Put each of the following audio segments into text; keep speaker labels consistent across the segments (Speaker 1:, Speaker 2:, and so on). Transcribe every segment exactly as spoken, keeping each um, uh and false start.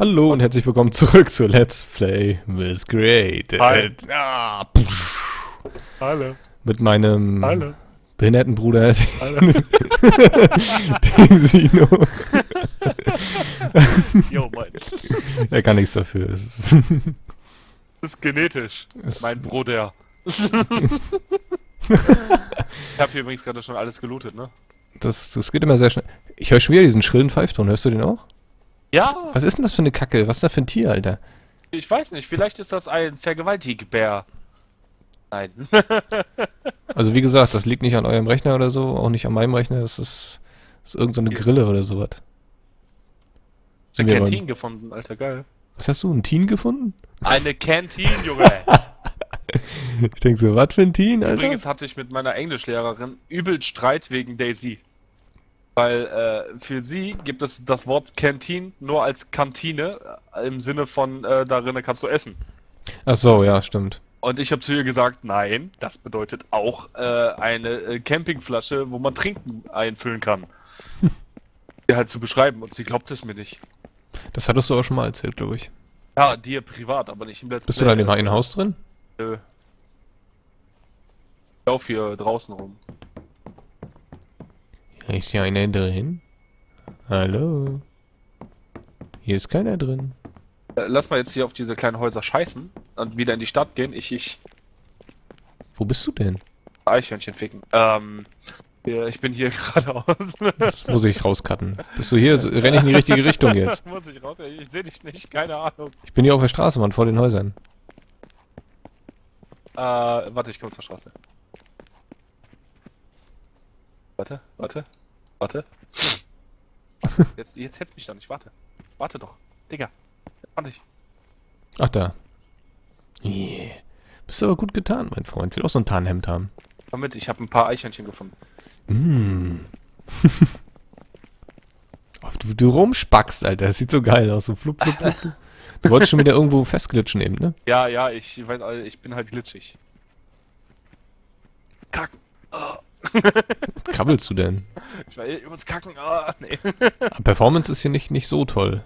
Speaker 1: Hallo und herzlich willkommen zurück zu Let's Play with Great.
Speaker 2: Hi.
Speaker 1: Ah,
Speaker 2: Hallo.
Speaker 1: mit meinem
Speaker 2: Hallo.
Speaker 1: behinderten Bruder,
Speaker 2: Hallo.
Speaker 1: dem Sino.
Speaker 2: Jo, Mann.
Speaker 1: Er kann nichts dafür. Es ist,
Speaker 2: Das ist genetisch.
Speaker 1: es
Speaker 2: Mein Bruder. Ich hab hier übrigens gerade schon alles gelootet, ne?
Speaker 1: das, das geht immer sehr schnell. Ich höre schon wieder diesen schrillen Pfeifton. Hörst du den auch?
Speaker 2: Ja,
Speaker 1: Was ist denn das für eine Kacke? Was ist das für ein Tier, Alter?
Speaker 2: ich weiß nicht. Vielleicht ist das ein Vergewaltigbär. Nein.
Speaker 1: Also wie gesagt, das liegt nicht an eurem Rechner oder so, auch nicht an meinem Rechner. Das ist, das ist irgend so eine Grille oder sowas. Sind
Speaker 2: Eine
Speaker 1: wir
Speaker 2: Canteen
Speaker 1: beim-
Speaker 2: gefunden, Alter, geil.
Speaker 1: Was hast du, ein Teen gefunden?
Speaker 2: Eine Canteen, Junge.
Speaker 1: Ich denke so, was für ein Teen, Alter?
Speaker 2: Übrigens hatte ich mit meiner Englischlehrerin übel Streit wegen Daisy. Weil äh, für sie gibt es das Wort Canteen nur als Kantine, äh, im Sinne von äh, darin kannst du essen.
Speaker 1: Ach so, ja, stimmt.
Speaker 2: Und ich habe zu ihr gesagt, nein, das bedeutet auch äh, eine äh, Campingflasche, wo man Trinken einfüllen kann. Die halt zu beschreiben und sie glaubt es mir nicht.
Speaker 1: Das hattest du auch schon mal erzählt, glaube ich.
Speaker 2: Ja, dir privat, aber nicht im Let's
Speaker 1: Bist du da in dem einen Haus drin?
Speaker 2: Nö. Ich lauf hier draußen rum.
Speaker 1: Ist hier einer drin? Hallo? Hier ist keiner drin.
Speaker 2: Äh, lass mal jetzt hier auf diese kleinen Häuser scheißen und wieder in die Stadt gehen. Ich, ich,
Speaker 1: Wo bist du denn?
Speaker 2: Eichhörnchen ficken. Ähm, ja, ich bin hier geradeaus.
Speaker 1: Das muss ich rauscutten. Bist du hier? So, renn ich in die richtige Richtung jetzt?
Speaker 2: Muss ich raus? Ich sehe dich nicht, keine Ahnung.
Speaker 1: Ich bin hier auf der Straße, Mann, vor den Häusern.
Speaker 2: Äh, warte, ich komme zur Straße. Warte, warte, warte. Jetzt, jetzt hetzt mich doch nicht, warte. Warte doch. Digga. Warte ich.
Speaker 1: Ach, da. Yeah. Bist du aber gut getan, mein Freund. Ich will auch so ein Tarnhemd haben.
Speaker 2: Komm mit, ich habe ein paar Eichhörnchen gefunden.
Speaker 1: Mm. Oh, du, du rumspackst, Alter. Das sieht so geil aus. So flup, flup, flup. flup. Du wolltest schon wieder irgendwo festglitschen eben, ne?
Speaker 2: Ja, ja, ich, weiß, ich bin halt glitschig. Kacken. Oh.
Speaker 1: Krabbelst du denn?
Speaker 2: Ich, weiß, ich muss kacken. Oh, nee.
Speaker 1: Performance ist hier nicht, nicht so toll.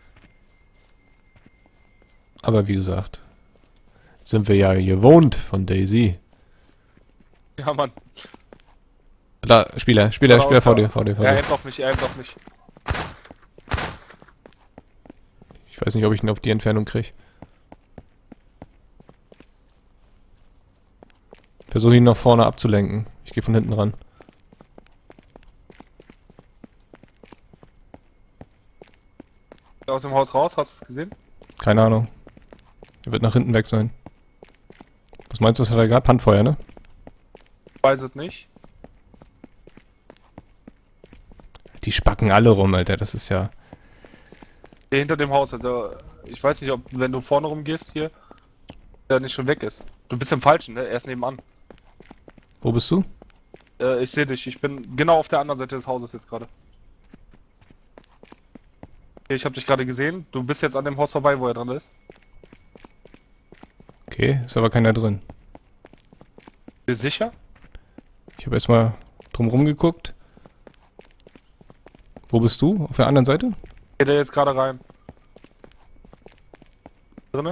Speaker 1: Aber wie gesagt, sind wir ja gewohnt von Daisy.
Speaker 2: Ja, Mann.
Speaker 1: Da, Spieler, Spieler,
Speaker 2: Raus,
Speaker 1: Spieler vor
Speaker 2: ja.
Speaker 1: dir, vor dir, vor
Speaker 2: Er
Speaker 1: dir.
Speaker 2: aimt auf mich, er aimt auf mich.
Speaker 1: Ich weiß nicht, ob ich ihn auf die Entfernung kriege. Versuche ihn nach vorne abzulenken. Ich gehe von hinten ran.
Speaker 2: Aus dem Haus raus, hast du es gesehen?
Speaker 1: Keine Ahnung. Er wird nach hinten weg sein. Was meinst du, was hat er gerade? Handfeuer, ne?
Speaker 2: Ich weiß es nicht.
Speaker 1: Die spacken alle rum, Alter. Das ist ja...
Speaker 2: Hier hinter dem Haus, also ich weiß nicht, ob wenn du vorne rumgehst hier, der nicht schon weg ist. Du bist im Falschen, ne? Er ist nebenan.
Speaker 1: Wo bist du?
Speaker 2: Äh, ich sehe dich, ich bin genau auf der anderen Seite des Hauses jetzt gerade. Okay, ich habe dich gerade gesehen, du bist jetzt an dem Haus vorbei, wo er dran ist.
Speaker 1: Okay, ist aber keiner drin.
Speaker 2: Bist du sicher?
Speaker 1: Ich habe erstmal drumrum geguckt. Wo bist du? Auf der anderen Seite?
Speaker 2: Geht er jetzt gerade rein? Drinne?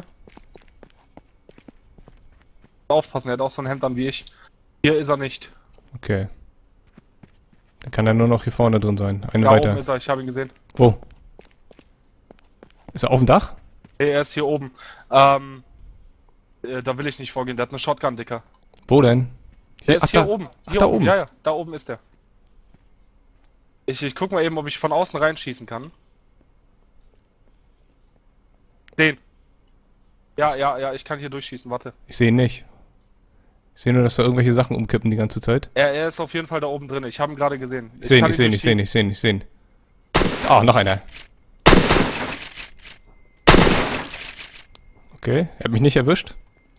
Speaker 2: Aufpassen, er hat auch so ein Hemd an wie ich. Hier ist er nicht.
Speaker 1: Okay. Dann kann er nur noch hier vorne drin sein. Eine
Speaker 2: Da
Speaker 1: weiter.
Speaker 2: oben ist er, ich habe ihn gesehen.
Speaker 1: Wo? Ist er auf dem Dach?
Speaker 2: Hey, er ist hier oben. Ähm, äh, da will ich nicht vorgehen, der hat eine Shotgun, Dicker.
Speaker 1: Wo denn?
Speaker 2: Der ist
Speaker 1: Ach,
Speaker 2: hier
Speaker 1: da.
Speaker 2: oben.
Speaker 1: Ach,
Speaker 2: Hier
Speaker 1: da
Speaker 2: oben.
Speaker 1: oben.
Speaker 2: Ja, ja, da oben ist der. Ich, ich guck mal eben, ob ich von außen reinschießen kann. Den. Ja, ja, ja, ich kann hier durchschießen, warte.
Speaker 1: Ich sehe ihn nicht. Ich sehe nur, dass da irgendwelche Sachen umkippen die ganze Zeit.
Speaker 2: Er, er ist auf jeden Fall da oben drin. Ich habe ihn gerade gesehen.
Speaker 1: Ich sehe ihn,
Speaker 2: kann
Speaker 1: ich sehe ihn, ich sehe ihn,
Speaker 2: durchschieben.
Speaker 1: ich sehe ihn, ich sehe ihn. Ah, noch einer. Okay, er hat mich nicht erwischt.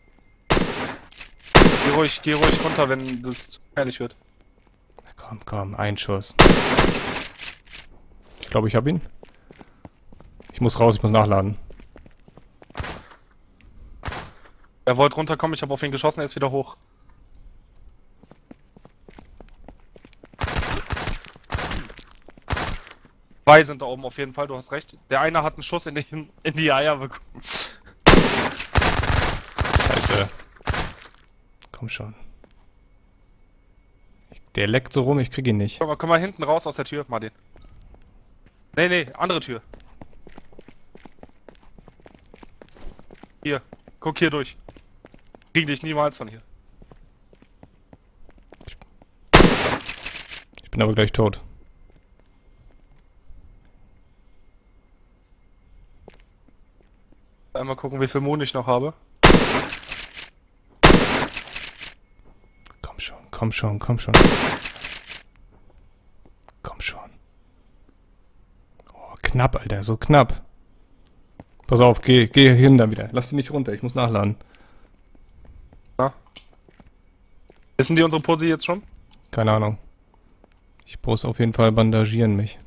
Speaker 2: Geh ruhig, geh ruhig runter, wenn das zu gefährlich wird.
Speaker 1: Na komm, komm, ein Schuss. Ich glaube, ich habe ihn. Ich muss raus, ich muss nachladen.
Speaker 2: Er wollte runterkommen, ich habe auf ihn geschossen, er ist wieder hoch. Zwei sind da oben auf jeden Fall, du hast recht. Der eine hat einen Schuss in die, in die Eier bekommen.
Speaker 1: Scheiße. Komm schon. Der leckt so rum, ich krieg ihn nicht.
Speaker 2: Komm mal, komm mal hinten raus aus der Tür, Martin. Nee, nee, andere Tür. Hier, guck hier durch. Krieg dich niemals von hier.
Speaker 1: Ich bin aber gleich tot.
Speaker 2: Einmal gucken, wie viel Mond ich noch habe.
Speaker 1: Komm schon, komm schon, komm schon. Komm schon. Oh, knapp, Alter, so knapp. Pass auf, geh, geh hin da wieder. Lass die nicht runter, ich muss nachladen.
Speaker 2: Na? Wissen die unsere Pose jetzt schon?
Speaker 1: Keine Ahnung. Ich muss auf jeden Fall bandagieren mich.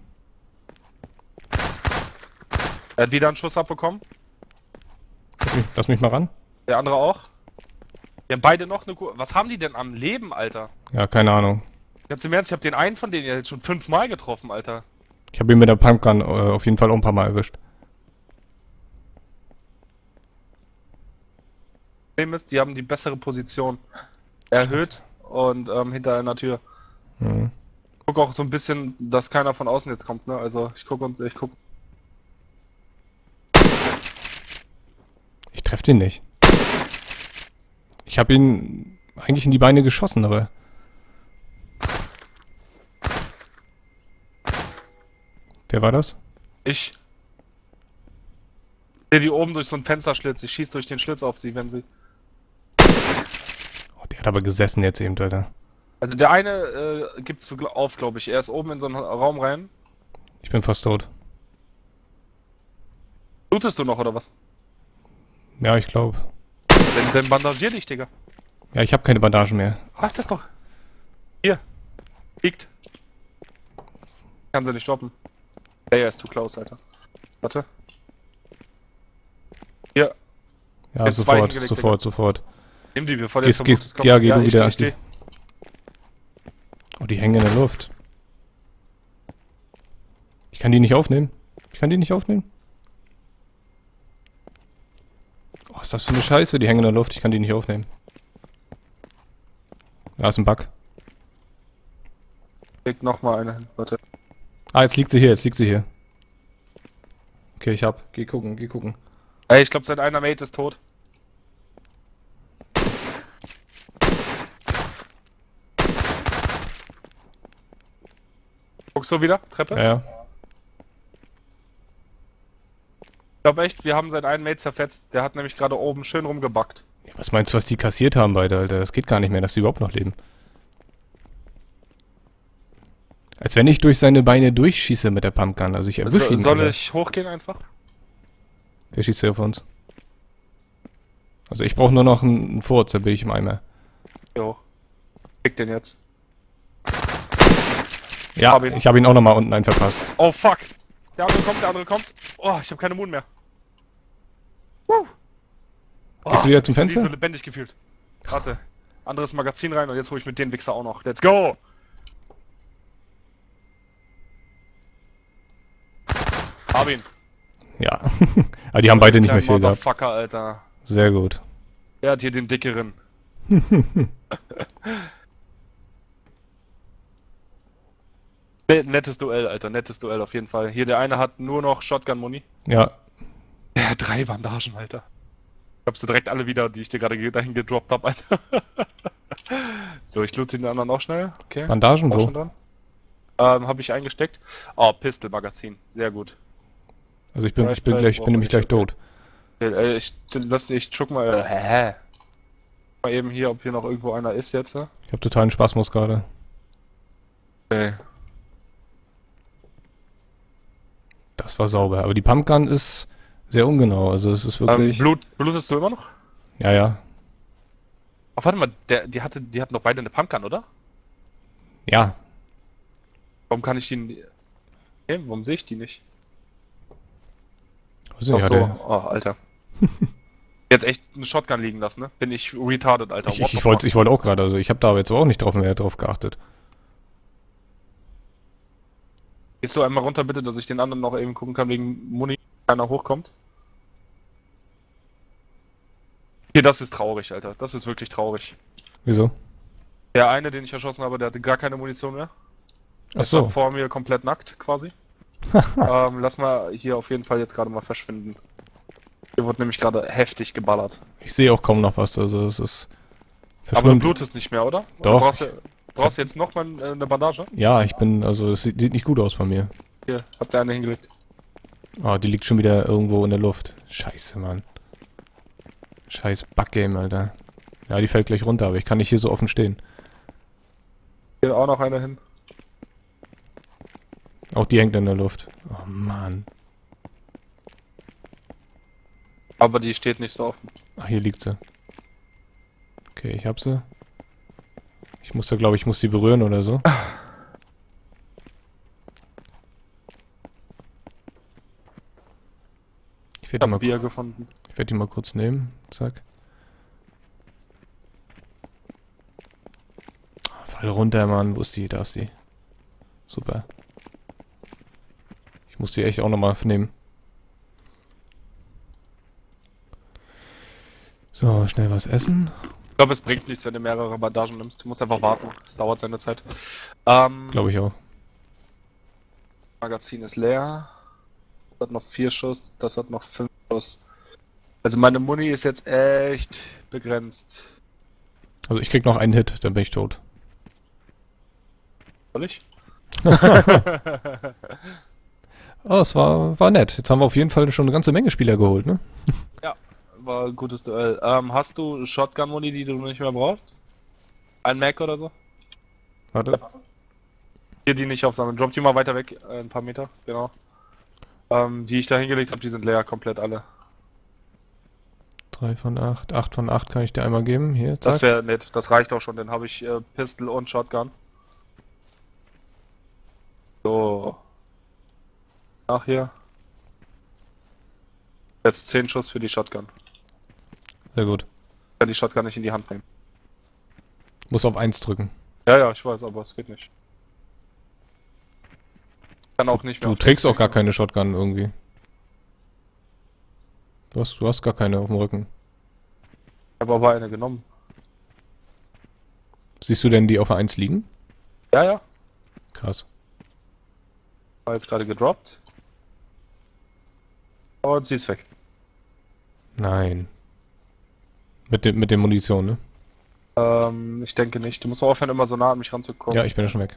Speaker 2: Er hat wieder einen Schuss abbekommen.
Speaker 1: Lass mich, lass mich mal ran.
Speaker 2: Der andere auch. Die haben beide noch eine Kur. Was haben die denn am Leben, Alter?
Speaker 1: Ja, keine Ahnung.
Speaker 2: Ganz im Ernst, ich hab den einen von denen ja jetzt schon fünfmal getroffen, Alter.
Speaker 1: Ich habe ihn mit der Pumpgun äh, auf jeden Fall auch ein paar Mal erwischt.
Speaker 2: Problem ist, die haben die bessere Position erhöht und ähm, hinter einer Tür.
Speaker 1: Mhm.
Speaker 2: Ich guck auch so ein bisschen, dass keiner von außen jetzt kommt, ne? Also ich guck und ich guck.
Speaker 1: Ich treffe den nicht. Ich habe ihn eigentlich in die Beine geschossen, aber... Wer war das?
Speaker 2: Ich. Ich sehe die oben durch so einen Fensterschlitz. Ich schieß durch den Schlitz auf sie, wenn sie.
Speaker 1: Oh, der hat aber gesessen jetzt eben, Alter.
Speaker 2: Also der eine äh, gibt's auf, glaube ich. Er ist oben in so einen Raum rein.
Speaker 1: Ich bin fast tot.
Speaker 2: Blutest du noch oder was?
Speaker 1: Ja, ich glaube.
Speaker 2: Dann, dann bandagier dich, Digga.
Speaker 1: Ja, ich habe keine Bandagen mehr.
Speaker 2: Mach das doch. Hier. Liegt. Kann sie nicht stoppen. Der ist too close, Alter. Warte. Hier.
Speaker 1: Ja,
Speaker 2: Jetzt zwei
Speaker 1: sofort,
Speaker 2: hingelegt,
Speaker 1: sofort, sofort.
Speaker 2: Nimm die, bevor der
Speaker 1: Gehst,
Speaker 2: zum
Speaker 1: gehst,
Speaker 2: Blues kommt.
Speaker 1: ja, geh du
Speaker 2: ich
Speaker 1: wieder.
Speaker 2: steh, ich steh.
Speaker 1: Oh, die hängen in der Luft. Ich kann die nicht aufnehmen. Ich kann die nicht aufnehmen. Oh, was ist das für eine Scheiße? Die hängen in der Luft, ich kann die nicht aufnehmen. Da ist ein Bug.
Speaker 2: Leg noch mal eine hin, warte.
Speaker 1: Ah, jetzt liegt sie hier, jetzt liegt sie hier. Okay, ich hab. Geh gucken, geh gucken.
Speaker 2: Ey, ich glaube, sein einer Mate ist tot. Guckst du wieder? Treppe?
Speaker 1: Ja, ja.
Speaker 2: Ich glaube echt, wir haben seinen einen Mate zerfetzt. Der hat nämlich gerade oben schön rumgebackt.
Speaker 1: Ja, was meinst du, was die kassiert haben beide, Alter? Das geht gar nicht mehr, dass die überhaupt noch leben. Als wenn ich durch seine Beine durchschieße mit der Pumpgun. Also ich erwische
Speaker 2: So,
Speaker 1: ihn.
Speaker 2: soll
Speaker 1: Alter.
Speaker 2: ich hochgehen einfach?
Speaker 1: Wer schießt hier auf uns? Also ich brauche nur noch einen, einen Furz, da bin ich im Eimer.
Speaker 2: Jo. Krieg den jetzt.
Speaker 1: Ja,
Speaker 2: Hab ihn.
Speaker 1: ich habe ihn auch nochmal unten einen verpasst.
Speaker 2: Oh fuck! Der andere kommt, der andere kommt. Oh, ich habe keine Mund mehr. Woo. Oh,
Speaker 1: Gehst du wieder
Speaker 2: ich
Speaker 1: zum
Speaker 2: hab mich
Speaker 1: Fenster?
Speaker 2: so lebendig gefühlt. Warte. Anderes Magazin rein und jetzt hole ich mit den Wichser auch noch. Let's go! Hab ihn.
Speaker 1: Ja. Aber die haben beide nicht mehr
Speaker 2: Kleinen
Speaker 1: viel gehabt.
Speaker 2: Motherfucker, Alter.
Speaker 1: Sehr gut.
Speaker 2: Er hat hier den dickeren. Ne- Nettes Duell, Alter, nettes Duell auf jeden Fall. Hier, der eine hat nur noch Shotgun-Muni.
Speaker 1: Ja.
Speaker 2: Der hat drei Bandagen, Alter. Ich hab sie direkt alle wieder, die ich dir gerade ge- dahin gedroppt hab, Alter. So, ich loot den anderen auch schnell. Okay.
Speaker 1: Bandagen
Speaker 2: Auch
Speaker 1: wo?
Speaker 2: schon dran. Ähm, hab ich eingesteckt. Oh, Pistol-Magazin. Sehr gut.
Speaker 1: Also ich bin,
Speaker 2: Ja,
Speaker 1: ich bin
Speaker 2: ich
Speaker 1: gleich,
Speaker 2: brauch
Speaker 1: bin nämlich
Speaker 2: nicht,
Speaker 1: gleich
Speaker 2: okay.
Speaker 1: tot.
Speaker 2: Okay, äh, ich lass ich guck mal. Äh, hä? Mal eben hier, ob hier noch irgendwo einer ist jetzt. Ne?
Speaker 1: Ich habe totalen Spasmus gerade.
Speaker 2: Okay.
Speaker 1: Das war sauber. Aber die Pumpgun ist sehr ungenau. Also es ist
Speaker 2: Ähm,
Speaker 1: wirklich...
Speaker 2: Blut, blutest du immer noch?
Speaker 1: ja, ja.
Speaker 2: Oh, warte mal, der, die, hatte, die hatten doch beide eine Pumpgun, oder?
Speaker 1: Ja.
Speaker 2: Warum kann ich die. n- Okay, warum sehe ich die nicht?
Speaker 1: Weiß ich
Speaker 2: Ach
Speaker 1: nicht,
Speaker 2: so,
Speaker 1: hat
Speaker 2: oh, Alter. Jetzt echt eine Shotgun liegen lassen, ne? Bin ich retarded, Alter.
Speaker 1: er- ich
Speaker 2: What
Speaker 1: ich,
Speaker 2: the
Speaker 1: ich wollte
Speaker 2: fuck?
Speaker 1: ich wollte auch gerade. Also ich habe da aber jetzt aber auch nicht drauf mehr drauf geachtet.
Speaker 2: Gehst du einmal runter bitte, dass ich den anderen noch eben gucken kann, wegen Muni, keiner hochkommt? Okay, das ist traurig, Alter. Das ist wirklich traurig.
Speaker 1: Wieso?
Speaker 2: Der eine, den ich erschossen habe, der hatte gar keine Munition mehr.
Speaker 1: Ach
Speaker 2: Ist auch
Speaker 1: so.
Speaker 2: vor mir komplett nackt, quasi. ähm, lass mal hier auf jeden Fall jetzt gerade mal verschwinden. Hier wurde nämlich gerade heftig geballert.
Speaker 1: Ich sehe auch kaum noch was, also es ist...
Speaker 2: Aber du blutest nicht mehr, oder? Oder
Speaker 1: Doch.
Speaker 2: brauchst du brauchst du jetzt noch mal äh, eine Bandage?
Speaker 1: Ja, ich bin, also es sieht, sieht nicht gut aus bei mir.
Speaker 2: Hier, habt ihr eine hingelegt.
Speaker 1: Ah, die liegt schon wieder irgendwo in der Luft. Scheiße, Mann. Scheiß Bug-Game, Alter. Ja, die fällt gleich runter, aber ich kann nicht hier so offen stehen.
Speaker 2: Hier auch noch eine hin.
Speaker 1: Auch die hängt in der Luft. Oh, Mann.
Speaker 2: Aber die steht nicht so offen.
Speaker 1: Ach, hier liegt sie. Okay, ich hab sie. Ich muss da, glaube ich, muss sie berühren oder so. Ich
Speaker 2: Ich
Speaker 1: werde die,
Speaker 2: hab
Speaker 1: mal-
Speaker 2: Bier gefunden.
Speaker 1: ich werd die mal kurz nehmen. Zack. Fall runter, Mann. Wo ist die? Da ist die. Super. Ich muss die echt auch nochmal nehmen. So, schnell was essen.
Speaker 2: Ich glaube, es bringt nichts, wenn du mehrere Bandagen nimmst. Du musst einfach warten. Es dauert seine Zeit. Ähm,
Speaker 1: Glaube ich auch.
Speaker 2: Magazin ist leer. Das hat noch vier Schuss. Das hat noch fünf Schuss. Also meine Muni ist jetzt echt begrenzt.
Speaker 1: Also ich krieg noch einen Hit, dann bin ich tot.
Speaker 2: Soll ich?
Speaker 1: Oh, es war, war nett. Jetzt haben wir auf jeden Fall schon eine ganze Menge Spieler geholt, ne?
Speaker 2: Ja, war ein gutes Duell. Ähm, hast du Shotgun-Muni, die du nicht mehr brauchst? Ein Mac oder so?
Speaker 1: Warte.
Speaker 2: Hier die nicht aufsammeln. Drop die mal weiter weg, äh, ein paar Meter, genau. Ähm, die ich da hingelegt habe, die sind leer, komplett alle.
Speaker 1: drei von acht. acht von acht kann ich dir einmal geben. Hier, zack.
Speaker 2: Das wäre nett, das reicht auch schon, dann habe ich äh, Pistol und Shotgun. So. Nach hier. Jetzt zehn Schuss für die Shotgun.
Speaker 1: Sehr gut.
Speaker 2: Ich kann die Shotgun nicht in die Hand nehmen.
Speaker 1: Muss auf eins drücken.
Speaker 2: Ja, ja, ich weiß, aber es geht nicht. Kann auch nicht mehr.
Speaker 1: Du
Speaker 2: auf
Speaker 1: trägst
Speaker 2: den
Speaker 1: auch gar
Speaker 2: Stick.
Speaker 1: keine Shotgun irgendwie. Du hast, du hast gar keine auf dem Rücken.
Speaker 2: Ich habe aber eine genommen.
Speaker 1: Siehst du denn die auf der eins liegen?
Speaker 2: Ja, ja.
Speaker 1: Krass.
Speaker 2: War jetzt gerade gedroppt. Und sie ist weg.
Speaker 1: Nein. Mit dem, mit der Munition, ne?
Speaker 2: Ähm, ich denke nicht. Du musst mal aufhören, immer so nah an mich ranzukommen.
Speaker 1: Ja, ich bin ja schon weg.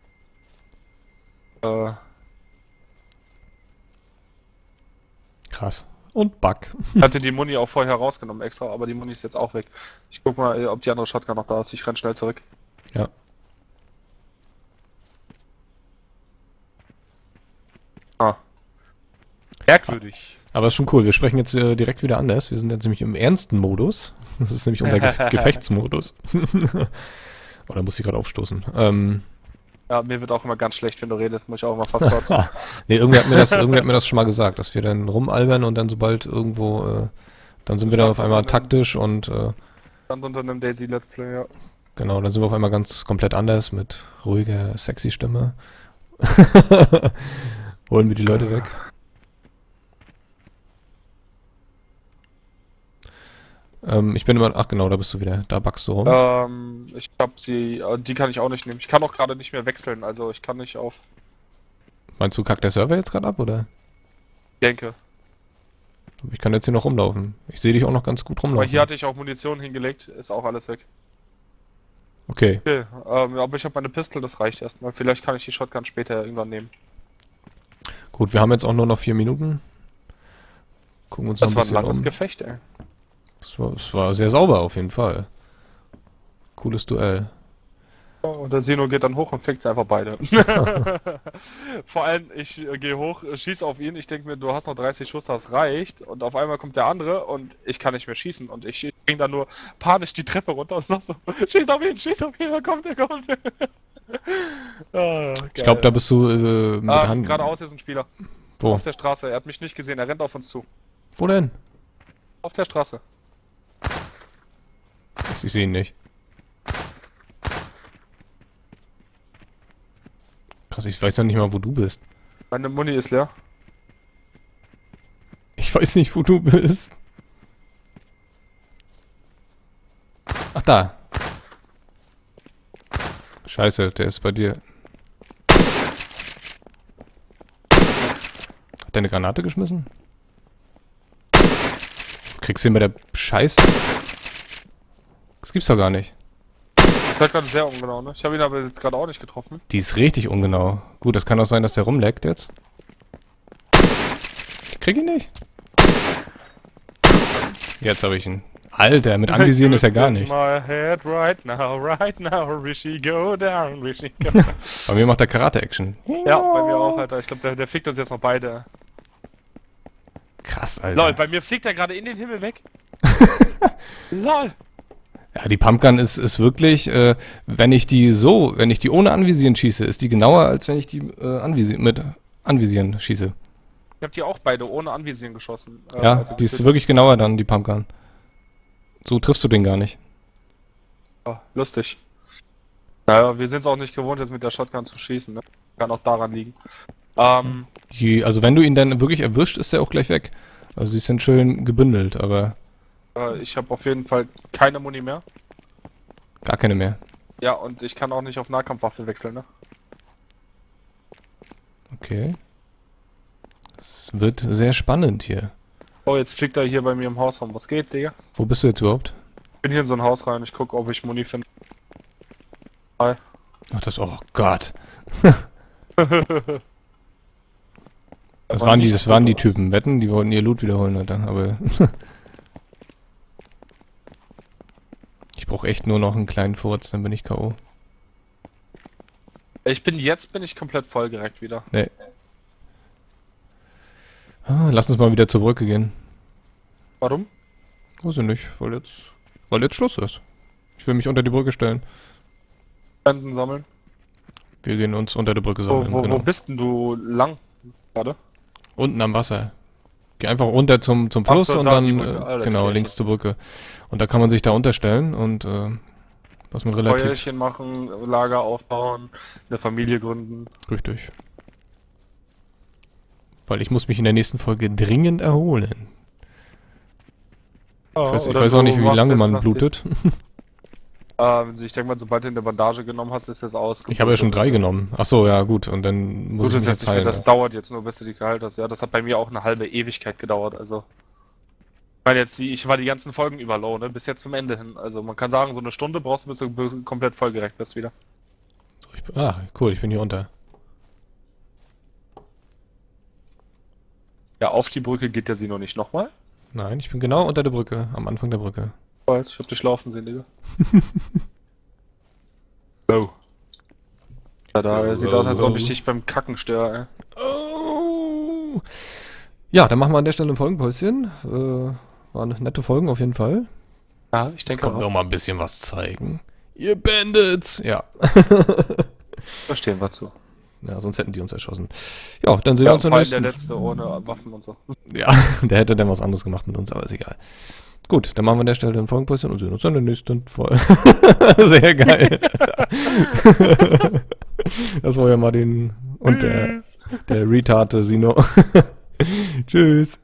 Speaker 2: Äh,
Speaker 1: Krass. Und Bug.
Speaker 2: ich hatte die Muni auch vorher rausgenommen extra, aber die Muni ist jetzt auch weg. Ich guck mal, ob die andere Shotgun noch da ist. Ich renn schnell zurück.
Speaker 1: Ja.
Speaker 2: Ah. Merkwürdig.
Speaker 1: Aber ist schon cool. Wir sprechen jetzt äh, direkt wieder anders. Wir sind jetzt nämlich im ernsten Modus. Das ist nämlich unser Ge Gefechtsmodus. Oder muss ich gerade aufstoßen? Ähm,
Speaker 2: Ja, mir wird auch immer ganz schlecht, wenn du redest. Muss ich auch immer fast kotzen.
Speaker 1: nee, irgendwer hat, mir das, irgendwer hat mir das schon mal gesagt, dass wir dann rumalbern und dann sobald irgendwo, äh, dann sind wir dann auf einmal taktisch und äh,
Speaker 2: Stand unter einem Daisy Let's Play, ja.
Speaker 1: genau, dann sind wir auf einmal ganz komplett anders mit ruhiger, sexy Stimme. Holen wir die Leute weg. Ähm, ich bin immer, ach genau, da bist du wieder. Da backst du rum.
Speaker 2: Ähm, ich hab sie, äh, die kann ich auch nicht nehmen. Ich kann auch gerade nicht mehr wechseln, also ich kann nicht auf,
Speaker 1: Meinst du, kackt der Server jetzt gerade ab, oder?
Speaker 2: denke.
Speaker 1: Ich kann jetzt hier noch rumlaufen. Ich sehe dich auch noch ganz gut
Speaker 2: Aber
Speaker 1: rumlaufen.
Speaker 2: hier hatte ich auch Munition hingelegt, ist auch alles weg.
Speaker 1: Okay,
Speaker 2: Okay, ähm, aber ich habe meine Pistole, das reicht erstmal. Vielleicht kann ich die Shotgun später irgendwann nehmen.
Speaker 1: gut, wir haben jetzt auch nur noch vier Minuten. Gucken uns noch
Speaker 2: Das
Speaker 1: ein
Speaker 2: war ein
Speaker 1: bisschen
Speaker 2: langes
Speaker 1: um.
Speaker 2: Gefecht, ey.
Speaker 1: Es war, es war sehr sauber auf jeden Fall. Cooles Duell.
Speaker 2: Und der Sino geht dann hoch und fickt einfach beide. Vor allem, ich äh, gehe hoch, äh, schieß auf ihn, ich denke mir, du hast noch dreißig Schuss, das reicht. Und auf einmal kommt der andere und ich kann nicht mehr schießen. Und ich ging dann nur panisch die Treppe runter und sag so, schieß auf ihn, schieß auf ihn, er kommt, er kommt. ah,
Speaker 1: Ich glaube, da bist du äh, mit der
Speaker 2: ah,
Speaker 1: Hand.
Speaker 2: geradeaus ist ein Spieler.
Speaker 1: Wo?
Speaker 2: Auf der Straße, er hat mich nicht gesehen, er rennt auf uns zu.
Speaker 1: Wo denn?
Speaker 2: Auf der Straße.
Speaker 1: Ich sehe ihn nicht. Krass, ich weiß ja nicht mal, wo du bist.
Speaker 2: Meine Muni ist leer.
Speaker 1: Ich weiß nicht, wo du bist. Ach, da. Scheiße, der ist bei dir. Hat der eine Granate geschmissen? Kriegst du ihn bei der Scheiß? Das gibt's doch gar nicht.
Speaker 2: Das war gerade sehr ungenau, ne? Ich habe ihn aber jetzt gerade auch nicht getroffen.
Speaker 1: Die ist richtig ungenau. Gut, das kann auch sein, dass der rumleckt jetzt. Ich krieg ihn nicht. Jetzt habe ich ihn. Alter, mit Anvisieren ist ja gar nicht.
Speaker 2: My head right now, right now, Rishi go down, Rishi go.
Speaker 1: Bei mir macht der Karate-Action.
Speaker 2: Ja, bei mir auch, Alter. Ich glaube, der, der fliegt uns jetzt noch beide.
Speaker 1: Krass, Alter.
Speaker 2: Lol, bei mir fliegt er gerade in den Himmel weg. Lol.
Speaker 1: Ja, die Pumpgun ist, ist wirklich, äh, wenn ich die so, wenn ich die ohne Anvisieren schieße, ist die genauer, als wenn ich die äh, anvisi mit Anvisieren schieße.
Speaker 2: Ich hab die auch beide ohne Anvisieren geschossen. Äh,
Speaker 1: Ja,
Speaker 2: also
Speaker 1: die ist wirklich genauer dann, die Pumpgun. So triffst du den gar nicht.
Speaker 2: Ja, lustig. Naja, wir sind es auch nicht gewohnt, jetzt mit der Shotgun zu schießen, ne? Kann auch daran liegen. Ähm,
Speaker 1: Die, also wenn du ihn dann wirklich erwischt, ist er auch gleich weg. Also die sind schön gebündelt, aber
Speaker 2: äh, ich habe auf jeden Fall keine Muni mehr.
Speaker 1: gar keine mehr.
Speaker 2: Ja, und ich kann auch nicht auf Nahkampfwaffe wechseln, ne?
Speaker 1: Okay. Es wird sehr spannend hier.
Speaker 2: Oh, jetzt fliegt er hier bei mir im Haus rum. Was geht, Digga?
Speaker 1: Wo bist du jetzt überhaupt?
Speaker 2: Ich bin hier in so ein Haus rein. Ich gucke, ob ich Muni finde. Hi.
Speaker 1: Ach, das, oh Gott. Das
Speaker 2: war
Speaker 1: waren die,
Speaker 2: nicht
Speaker 1: das waren die
Speaker 2: was.
Speaker 1: Typen. Wetten, die wollten ihr Loot wiederholen, Alter. Aber ich brauche echt nur noch einen kleinen Furz, dann bin ich K O.
Speaker 2: Ich bin jetzt bin ich komplett voll direkt wieder.
Speaker 1: Nee. Ah, lass uns mal wieder zur Brücke gehen.
Speaker 2: Warum?
Speaker 1: Weiß ich nicht, weil jetzt, weil jetzt Schluss ist. Ich will mich unter die Brücke stellen.
Speaker 2: Spenden sammeln.
Speaker 1: Wir gehen uns unter der Brücke
Speaker 2: Wo,
Speaker 1: sammeln.
Speaker 2: wo,
Speaker 1: genau.
Speaker 2: wo bist denn du lang gerade?
Speaker 1: Unten am Wasser. Geh einfach runter zum, zum
Speaker 2: Ach
Speaker 1: Fluss
Speaker 2: so,
Speaker 1: und
Speaker 2: da die
Speaker 1: dann,
Speaker 2: Brücke.
Speaker 1: äh,
Speaker 2: Alles
Speaker 1: genau,
Speaker 2: klar.
Speaker 1: links zur Brücke. Und da kann man sich da unterstellen und äh, das mit relativ
Speaker 2: Feuerchen machen, Lager aufbauen, eine Familie gründen.
Speaker 1: richtig. Weil ich muss mich in der nächsten Folge dringend erholen.
Speaker 2: Ja,
Speaker 1: Ich weiß, ich
Speaker 2: oder
Speaker 1: weiß auch
Speaker 2: du
Speaker 1: nicht, wie
Speaker 2: machst
Speaker 1: lange
Speaker 2: jetzt
Speaker 1: man
Speaker 2: nach
Speaker 1: blutet.
Speaker 2: Ähm, ich denke mal, sobald du eine Bandage genommen hast, ist das aus.
Speaker 1: Ich habe ja schon drei genommen. Ach so, ja gut. Und dann muss
Speaker 2: Gut,
Speaker 1: ich
Speaker 2: das,
Speaker 1: mich
Speaker 2: jetzt
Speaker 1: jetzt
Speaker 2: nicht mehr,
Speaker 1: heilen.
Speaker 2: das
Speaker 1: ja.
Speaker 2: dauert jetzt nur, bis du die geheilt hast. Ja, das hat bei mir auch eine halbe Ewigkeit gedauert. Also, ich meine jetzt, die, ich war die ganzen Folgen über low, ne? Bis jetzt zum Ende hin. Also, man kann sagen, so eine Stunde brauchst du, bis du komplett vollgereckt bist wieder.
Speaker 1: So, ich bin, ah, cool, ich bin hier unter.
Speaker 2: Ja, auf die Brücke geht der Sino nicht nochmal.
Speaker 1: Nein, ich bin genau unter der Brücke, am Anfang der Brücke.
Speaker 2: Ich weiß, ich hab dich laufen sehen, Digga. Oh. Ja, da
Speaker 1: Oh,
Speaker 2: sieht
Speaker 1: oh,
Speaker 2: aus, als ob
Speaker 1: oh.
Speaker 2: ich dich beim Kacken störe, ey.
Speaker 1: Oh. Ja, dann machen wir an der Stelle ein Folgenpäuschen. Äh, waren nette Folgen auf jeden Fall.
Speaker 2: Ja, ich denke
Speaker 1: Kommt
Speaker 2: auch.
Speaker 1: noch mal ein bisschen was zeigen. Ihr Bandits! Ja.
Speaker 2: Verstehen wir zu.
Speaker 1: Ja, sonst hätten die uns erschossen. Ja, dann sehen wir
Speaker 2: Ja,
Speaker 1: uns
Speaker 2: vor
Speaker 1: im
Speaker 2: allem
Speaker 1: nächsten...
Speaker 2: der Letzte ohne Waffen und so.
Speaker 1: Ja, der hätte dann was anderes gemacht mit uns, aber ist egal. Gut, dann machen wir an der Stelle ein Folgenpäuschen und sehen uns in der nächsten Folge. Sehr geil. Das war ja Martin und der, der Retarte Sino. Tschüss.